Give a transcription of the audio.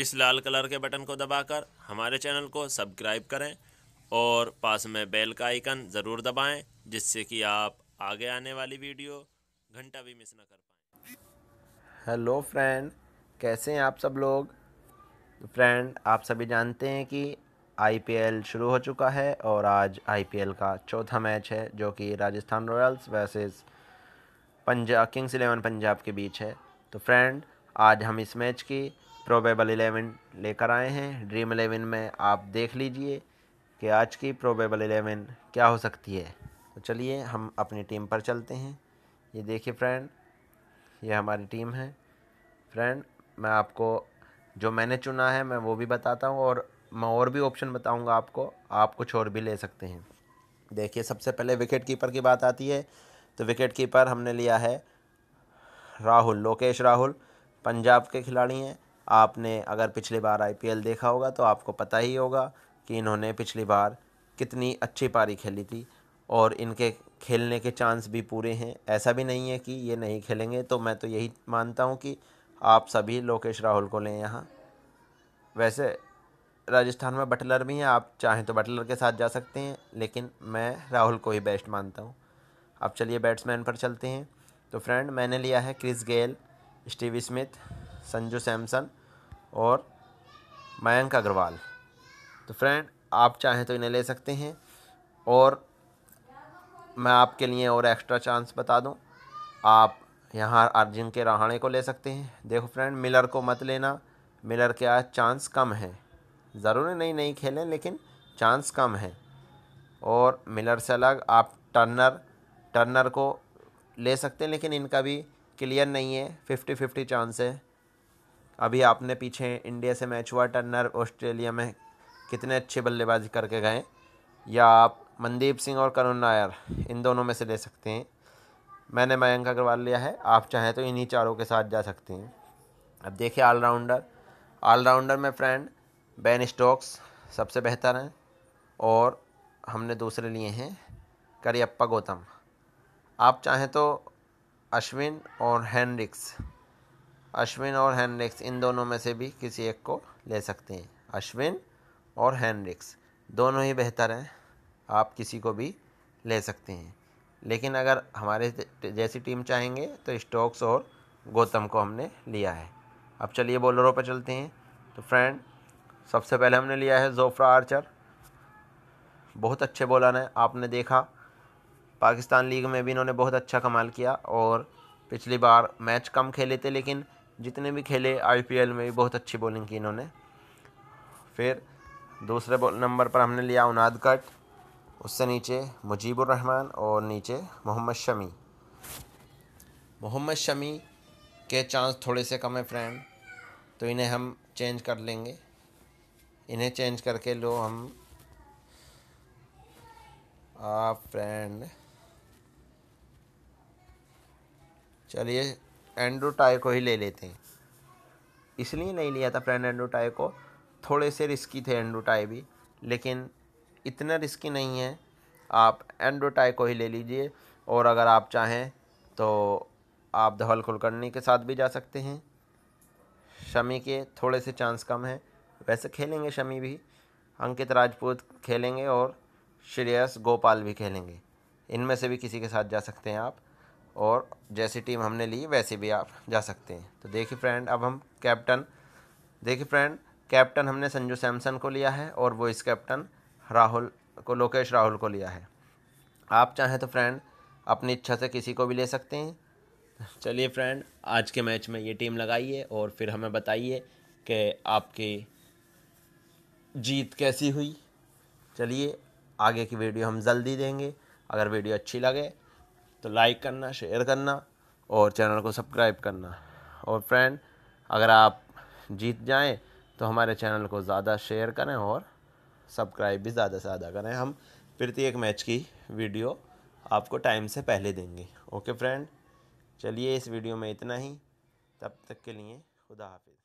इस लाल कलर के बटन को दबाकर हमारे चैनल को सब्सक्राइब करें और पास में बेल का आइकन ज़रूर दबाएं, जिससे कि आप आगे आने वाली वीडियो घंटा भी मिस ना कर पाएँ। हेलो फ्रेंड, कैसे हैं आप सब लोग। तो फ्रेंड, आप सभी जानते हैं कि आईपीएल शुरू हो चुका है और आज आईपीएल का चौथा मैच है जो कि Rajasthan Royals versus Punjab Kings 11 Punjab के बीच है। तो फ्रेंड, आज हम इस मैच की प्रोबेबल 11 लेकर आए हैं। ड्रीम 11 में आप देख लीजिए कि आज की प्रोबेबल 11 क्या हो सकती है। तो चलिए हम अपनी टीम पर चलते हैं। ये देखिए फ्रेंड, ये हमारी टीम है। फ्रेंड, मैं आपको जो मैंने चुना है मैं वो भी बताता हूँ और मैं और भी ऑप्शन बताऊँगा आपको, आप कुछ और भी ले सकते हैं। देखिए, सबसे पहले विकेट कीपर की बात आती है तो विकेट कीपर हमने लिया है राहुल, लोकेश राहुल, पंजाब के खिलाड़ी हैं। आपने अगर पिछली बार आईपीएल देखा होगा तो आपको पता ही होगा कि इन्होंने पिछली बार कितनी अच्छी पारी खेली थी और इनके खेलने के चांस भी पूरे हैं। ऐसा भी नहीं है कि ये नहीं खेलेंगे, तो मैं तो यही मानता हूँ कि आप सभी लोकेश राहुल को लें यहाँ। वैसे राजस्थान में बटलर भी हैं, आप चाहें तो बटलर के साथ जा सकते हैं, लेकिन मैं राहुल को ही बेस्ट मानता हूँ। अब चलिए बैट्समैन पर चलते हैं। तो फ्रेंड, मैंने लिया है Chris Gayle, Steve Smith, Sanju Samson और मयंक अग्रवाल। तो फ्रेंड, आप चाहें तो इन्हें ले सकते हैं और मैं आपके लिए और एक्स्ट्रा चांस बता दूं, आप यहाँ अजिंक्य रहाणे को ले सकते हैं। देखो फ्रेंड, मिलर को मत लेना, मिलर के आज चांस कम है। ज़रूरी नहीं खेलें, लेकिन चांस कम है। और मिलर से अलग आप टर्नर को ले सकते हैं, लेकिन इनका भी क्लियर नहीं है, 50-50 चांस है। अभी आपने पीछे इंडिया से मैच हुआ, टर्नर ऑस्ट्रेलिया में कितने अच्छे बल्लेबाजी करके गए। या आप मनदीप सिंह और करुण नायर, इन दोनों में से ले सकते हैं। मैंने मयंक अग्रवाल लिया है, आप चाहें तो इन्हीं चारों के साथ जा सकते हैं। अब देखिए ऑलराउंडर में फ्रेंड बेन स्टोक्स सबसे बेहतर हैं और हमने दूसरे लिए हैं करियप्पा गौतम। आप चाहें तो अश्विन और हेनरिक्स इन दोनों में से भी किसी एक को ले सकते हैं। अश्विन और हेनरिक्स दोनों ही बेहतर हैं, आप किसी को भी ले सकते हैं। लेकिन अगर हमारे जैसी टीम चाहेंगे तो स्टोक्स और गौतम को हमने लिया है। अब चलिए बॉलरों पर चलते हैं। तो फ्रेंड, सबसे पहले हमने लिया है जोफ्रा आर्चर। बहुत अच्छे बॉलर हैं, आपने देखा पाकिस्तान लीग में भी इन्होंने बहुत अच्छा कमाल किया और पिछली बार मैच कम खेले थे, लेकिन जितने भी खेले आईपीएल में भी बहुत अच्छी बॉलिंग की इन्होंने। फिर दूसरे नंबर पर हमने लिया उनादकट, उससे नीचे मुजीबुर रहमान और नीचे मोहम्मद शमी के चांस थोड़े से कम है फ्रेंड, तो इन्हें हम चेंज कर लेंगे। इन्हें चेंज करके लो हम फ्रेंड, चलिए एंड्रू टाई को ही ले लेते हैं। इसलिए नहीं लिया था फ्रेंड एंड्रू टाई को, थोड़े से रिस्की थे एंड्रू टाई भी, लेकिन इतना रिस्की नहीं है। आप एंड्रू टाई को ही ले लीजिए और अगर आप चाहें तो आप धवल कुलकर्णी के साथ भी जा सकते हैं। शमी के थोड़े से चांस कम हैं, वैसे खेलेंगे शमी भी, अंकित राजपूत खेलेंगे और श्रेयस गोपाल भी खेलेंगे। इनमें से भी किसी के साथ जा सकते हैं आप, और जैसी टीम हमने ली वैसे भी आप जा सकते हैं। तो देखिए फ्रेंड, अब हम कैप्टन हमने संजू सैमसन को लिया है और वाइस कैप्टन लोकेश राहुल को लिया है। आप चाहें तो फ्रेंड अपनी इच्छा से किसी को भी ले सकते हैं। चलिए फ्रेंड, आज के मैच में ये टीम लगाइए और फिर हमें बताइए कि आपकी जीत कैसी हुई। चलिए, आगे की वीडियो हम जल्दी देंगे। अगर वीडियो अच्छी लगे तो लाइक करना, शेयर करना और चैनल को सब्सक्राइब करना। और फ्रेंड, अगर आप जीत जाएं तो हमारे चैनल को ज़्यादा शेयर करें और सब्सक्राइब भी ज़्यादा से ज़्यादा करें। हम प्रत्येक मैच की वीडियो आपको टाइम से पहले देंगे। ओके फ्रेंड, चलिए इस वीडियो में इतना ही। तब तक के लिए खुदा हाफिज़।